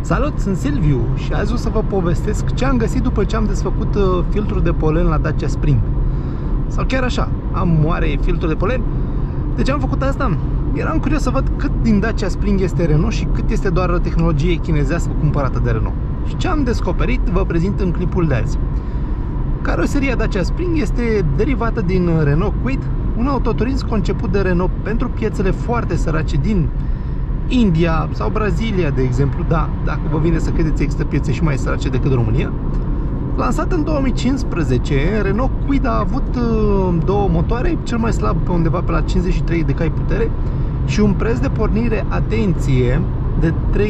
Salut, sunt Silviu și azi o să vă povestesc ce am găsit după ce am desfăcut filtrul de polen la Dacia Spring. Sau chiar așa, am oare filtrul de polen? De ce am făcut asta? Eram curios să văd cât din Dacia Spring este Renault și cât este doar tehnologie chinezească cumpărată de Renault. Și ce am descoperit vă prezint în clipul de azi. Caroseria Dacia Spring este derivată din Renault Kwid, un autoturism conceput de Renault pentru piețele foarte sărace din India sau Brazilia, de exemplu. Da, dacă vă vine să credeți, există piețe și mai sărace decât România. Lansat în 2015, Renault Kwid a avut două motoare, cel mai slab pe undeva pe la 53 de cai putere și un preț de pornire, atenție, de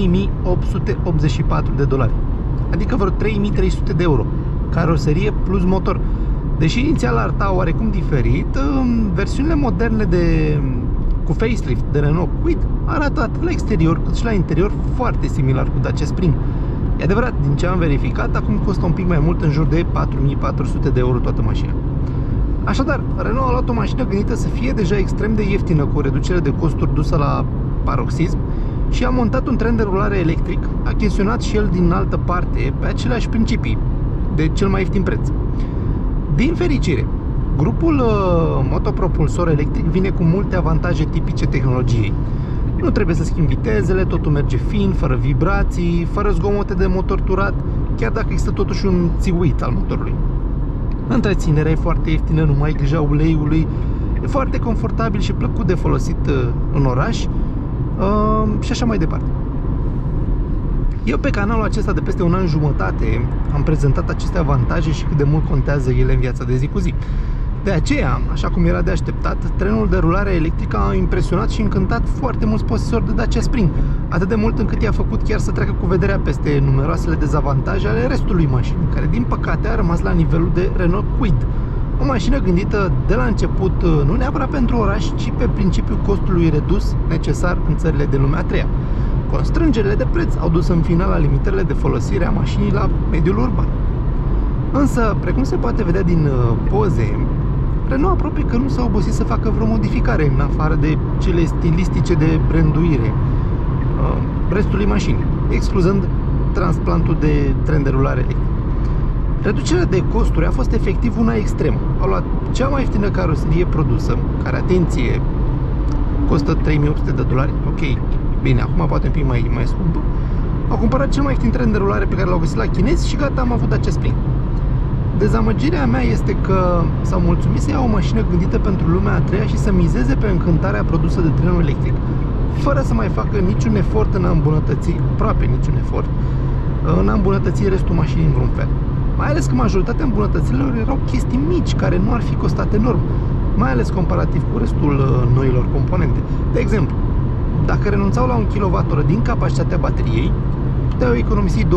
3884 de dolari, adică vreo 3300 de euro, caroserie plus motor. Deși inițial arăta oarecum diferit, versiunile moderne cu facelift de Renault Kwid arată atât la exterior cât și la interior foarte similar cu Dacia Spring. E adevărat, din ce am verificat, acum costă un pic mai mult, în jur de 4400 de euro toată mașina. Așadar, Renault a luat o mașină gândită să fie deja extrem de ieftină, cu o reducere de costuri dusă la paroxism, și a montat un tren de rulare electric, achiziționat și el din altă parte, pe aceleași principii, de cel mai ieftin preț. Din fericire, grupul motopropulsor electric vine cu multe avantaje tipice tehnologiei. Nu trebuie să schimbi vitezele, totul merge fin, fără vibrații, fără zgomote de motor turat, chiar dacă există totuși un țiuit al motorului. Întreținerea e foarte ieftină, nu mai ai grija uleiului, e foarte confortabil și plăcut de folosit în oraș și așa mai departe. Eu pe canalul acesta de peste un an jumătate am prezentat aceste avantaje și cât de mult contează ele în viața de zi cu zi. De aceea, așa cum era de așteptat, trenul de rulare electrică a impresionat și încântat foarte mulți posesori de Dacia Spring, atât de mult încât i-a făcut chiar să treacă cu vederea peste numeroasele dezavantaje ale restului mașinii, care din păcate a rămas la nivelul de Renault Kwid. O mașină gândită de la început nu neapărat pentru oraș, ci pe principiul costului redus necesar în țările de lumea a treia. Constrângerile de preț au dus în final la limitările de folosire a mașinii la mediul urban. Însă, precum se poate vedea din poze, Renault aproape că nu s-a obosit să facă vreo modificare în afară de cele stilistice de branduire restului mașinii, excluzând transplantul de tren de rulare electric. Reducerea de costuri a fost efectiv una extremă. Au luat cea mai ieftină caroserie produsă, care, atenție, costă 3800 de dolari, ok, bine, acum poate un pic mai scumpă. Au cumpărat cel mai ieftin tren de rulare pe care l-au găsit la chinezi și gata, am avut Dacia Spring. Dezamăgirea mea este că s-au mulțumit să ia o mașină gândită pentru lumea a treia și să mizeze pe încântarea produsă de trenul electric, fără să mai facă niciun efort în a îmbunătăți, aproape niciun efort, în a îmbunătăți restul mașinii în vreun fel. Mai ales că majoritatea îmbunătățirilor erau chestii mici, care nu ar fi costat enorm, mai ales comparativ cu restul noilor componente. De exemplu, dacă renunțau la 1 kWh din capacitatea bateriei, puteau economisi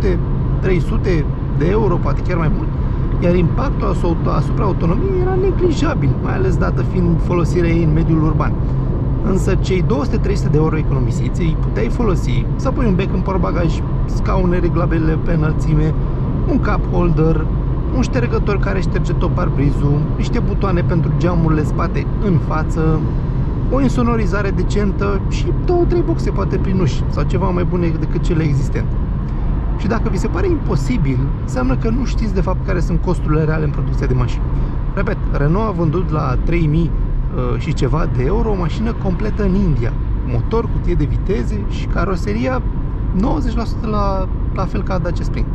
200-300 de euro, poate chiar mai mult, iar impactul asupra autonomiei era neglijabil, mai ales dată fiind folosirea ei în mediul urban. Însă cei 200-300 de euro economisiți îi puteai folosi să pui un bec în portbagaj, scaune reglabile pe înălțime, un cup holder, un ștergător care șterge tot parbrizul, niște butoane pentru geamurile spate în față, o insonorizare decentă și 2-3 boxe poate prin uși sau ceva mai bune decât cele existente. Și dacă vi se pare imposibil, înseamnă că nu știți de fapt care sunt costurile reale în producția de mașini. Repet, Renault a vândut la 3000 și ceva de euro o mașină completă în India, motor, cutie de viteze și caroseria 90% la fel ca Dacia Spring.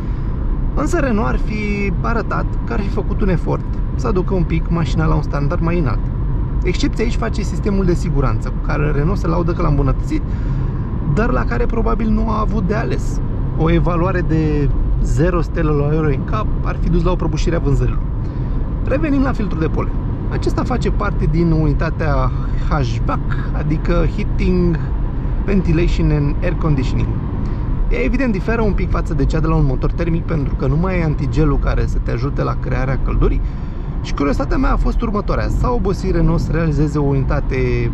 Însă Renault ar fi arătat că ar fi făcut un efort să aducă un pic mașina la un standard mai înalt. Excepția aici face sistemul de siguranță, cu care Renault se laudă că l-a îmbunătățit, dar la care probabil nu a avut de ales. O evaluare de 0 stele la euro în cap ar fi dus la o prăbușire a vânzărilor. Revenim la filtrul de polen. Acesta face parte din unitatea HVAC, adică Heating, Ventilation and Air Conditioning. Ea evident diferă un pic față de cea de la un motor termic, pentru că nu mai e antigelul care să te ajute la crearea căldurii. Și curiozitatea mea a fost următoarea: s-a obosit Renault să realizeze o unitate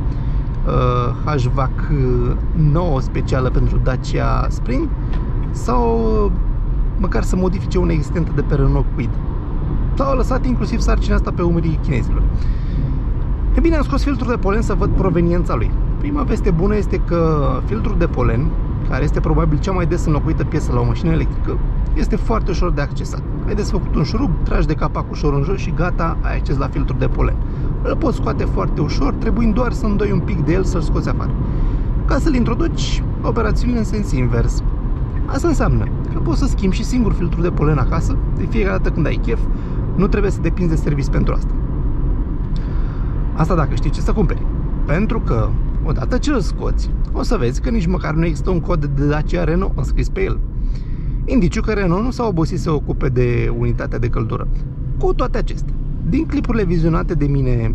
HVAC nouă, specială pentru Dacia Spring, sau măcar să modifice una existentă de pe Renault Kwid, sau a lăsat inclusiv sarcina asta pe umerii chinezilor? E bine, am scos filtrul de polen să văd proveniența lui. Prima veste bună este că filtrul de polen, care este probabil cea mai des înlocuită piesă la o mașină electrică, este foarte ușor de accesat. Ai desfăcut un șurub, tragi de capac ușor în jos și gata, ai acces la filtrul de polen. Îl poți scoate foarte ușor, trebuind doar să îndoi un pic de el să-l scoți afară. Ca să-l introduci, operațiunile în sens invers. Asta înseamnă că poți să schimbi și singur filtrul de polen acasă, de fiecare dată când ai chef, nu trebuie să depinzi de serviciu pentru asta. Asta dacă știi ce să cumperi. Pentru că, odată ce îl scoți, o să vezi că nici măcar nu există un cod de Dacia Renault înscris pe el. Indiciu că Renault nu s-a obosit să se ocupe de unitatea de căldură. Cu toate acestea, din clipurile vizionate de mine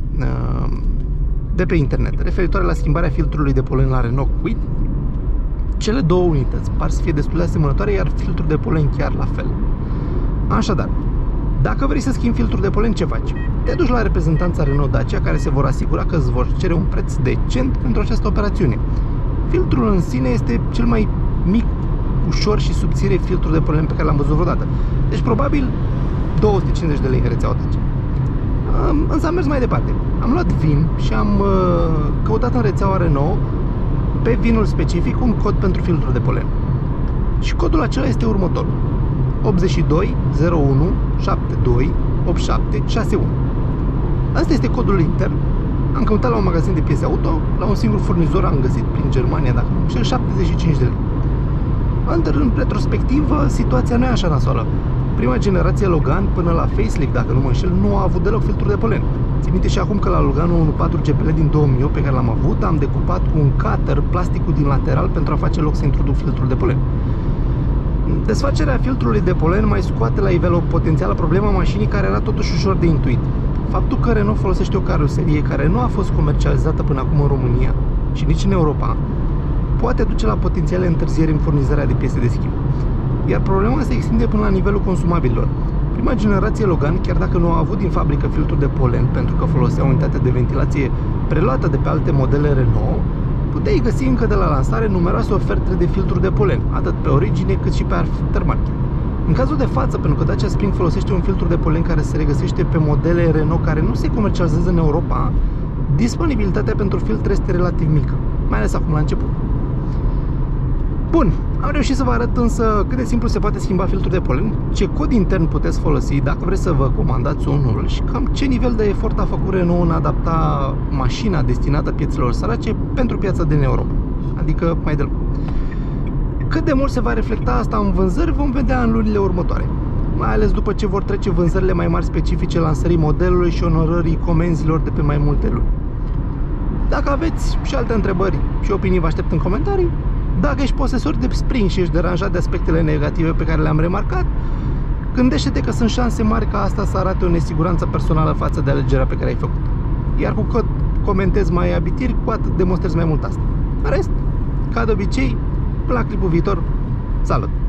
de pe internet, referitoare la schimbarea filtrului de polen la Renault Kwid, cele două unități par să fie destul de asemănătoare, iar filtrul de polen chiar la fel. Așadar, dacă vrei să schimbi filtrul de polen, ce faci? Te duci la reprezentanța Renault Dacia, care se vor asigura că îți vor cere un preț decent pentru această operațiune. Filtrul în sine este cel mai mic, ușor și subțire filtru de polen pe care l-am văzut vreodată. Deci probabil 250 de lei în rețeaua Dacia. Însă am mers mai departe. Am luat vin și am căutat în rețeaua Renault pe vinul specific un cod pentru filtrul de polen. Și codul acela este următorul: 82 01 72 87 61. Asta este codul intern. Am căutat la un magazin de piese auto, la un singur furnizor am găsit prin Germania, dacă nu știu, 75 de lei. În retrospectivă, situația nu e așa nasoală. Prima generație Logan până la facelift, dacă nu mă înșel, nu a avut deloc filtru de polen. Țin minte și acum că la Loganul 1.4 GPL din 2008 pe care l-am avut, am decupat cu un cutter plasticul din lateral pentru a face loc să introduc filtrul de polen. Desfacerea filtrului de polen mai scoate la iveală o potențială problemă a mașinii, care era totuși ușor de intuit. Faptul că Renault folosește o caroserie care nu a fost comercializată până acum în România și nici în Europa, poate duce la potențiale întârzieri în furnizarea de piese de schimb. Iar problema se extinde până la nivelul consumabililor. Prima generație Logan, chiar dacă nu a avut din fabrică filtru de polen pentru că folosea unitatea de ventilație preluată de pe alte modele Renault, puteai găsi încă de la lansare numeroase oferte de filtru de polen, atât pe origine cât și pe aftermarket. În cazul de față, pentru că Dacia Spring folosește un filtru de polen care se regăsește pe modele Renault care nu se comercializează în Europa, disponibilitatea pentru filtre este relativ mică, mai ales acum la început. Bun, am reușit să vă arăt însă cât de simplu se poate schimba filtrul de polen, ce cod intern puteți folosi dacă vreți să vă comandați unul și cam ce nivel de efort a făcut Renault în a adapta mașina destinată piețelor sărace pentru piața din Europa, adică mai deloc. Cât de mult se va reflecta asta în vânzări vom vedea în lunile următoare, mai ales după ce vor trece vânzările mai mari specifice lansării modelului și onorării comenzilor de pe mai multe luni. Dacă aveți și alte întrebări și opinii, vă aștept în comentarii. Dacă ești posesor de Spring și ești deranjat de aspectele negative pe care le-am remarcat, gândește-te că sunt șanse mari ca asta să arate o nesiguranță personală față de alegerea pe care ai făcut. Iar cu cât comentezi mai abitiri, cu atât demonstrezi mai mult asta. În rest, ca de obicei, până la clipul viitor, salut!